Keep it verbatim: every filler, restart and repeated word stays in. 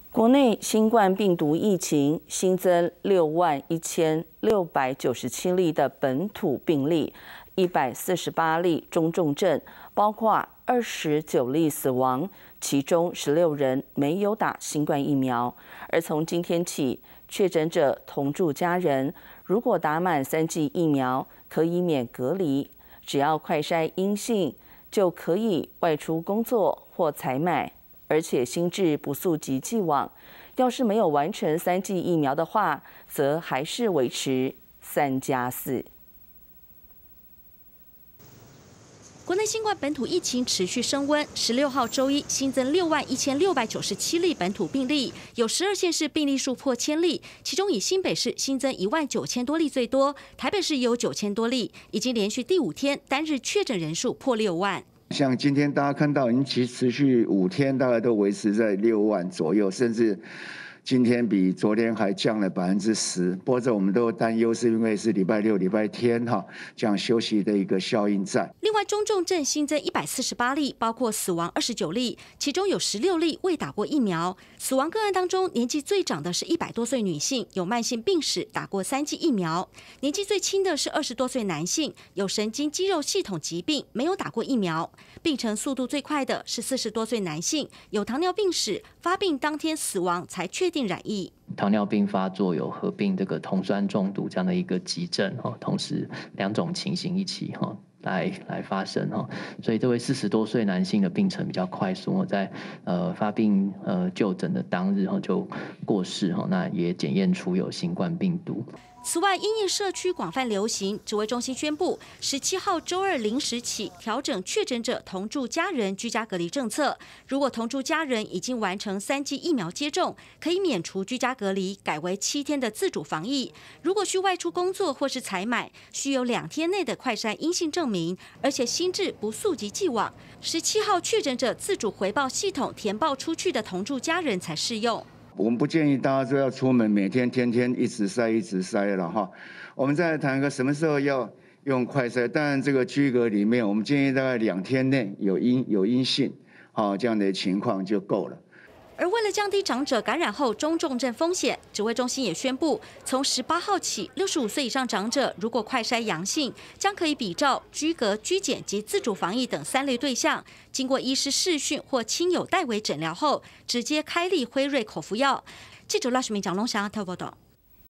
国内新冠病毒疫情新增六万一千六百九十七例的本土病例，一百四十八例中重症，包括二十九例死亡，其中十六人没有打新冠疫苗。而从今天起，确诊者同住家人如果打满三剂疫苗，可以免隔离，只要快筛阴性，就可以外出工作或采买。而且心智不溯及既往，要是没有完成三剂疫苗的话，则还是维持三加四。 国内新冠本土疫情持续升温，十六号周一新增六万一千六百九十七例本土病例，有十二县市病例数破千例，其中以新北市新增一万九千多例最多，台北市也有九千多例，已经连续第五天单日确诊人数破六万。 像今天大家看到，已经其持续五天，大概都维持在六万左右，甚至今天比昨天还降了百分之十。不过这我们都担忧，是因为是礼拜六、礼拜天哈这样休息的一个效应在。 另外，中重症新增一百四十八例，包括死亡二十九例，其中有十六例未打过疫苗。死亡个案当中，年纪最长的是一百多岁女性，有慢性病史，打过三剂疫苗；年纪最轻的是二十多岁男性，有神经肌肉系统疾病，没有打过疫苗。病程速度最快的是四十多岁男性，有糖尿病史，发病当天死亡才确定染疫。 糖尿病发作有合并这个酮酸中毒这样的一个急症哈，同时两种情形一起哈来来发生哈，所以这位四十多岁男性的病程比较快速，在呃发病呃就诊的当日哈就过世哈，那也检验出有新冠病毒。 此外，因应社区广泛流行，指挥中心宣布，十七号周二零时起调整确诊者同住家人居家隔离政策。如果同住家人已经完成三剂疫苗接种，可以免除居家隔离，改为七天的自主防疫。如果需外出工作或是采买，需有两天内的快筛阴性证明，而且心智不溯及既往。十七号确诊者自主回报系统填报出去的同住家人才适用。 我们不建议大家说要出门，每天天天一直筛一直筛了哈。我们再来谈一个什么时候要用快筛。当然，这个居隔里面，我们建议大概两天内有阴有阴性，好这样的情况就够了。 而为了降低长者感染后中重症风险，指挥中心也宣布，从十八号起，六十五岁以上长者如果快筛阳性，将可以比照居隔、居检及自主防疫等三类对象，经过医师视讯或亲友代为诊疗后，直接开立辉瑞口服药。记者赖世明、蒋龙祥台报道。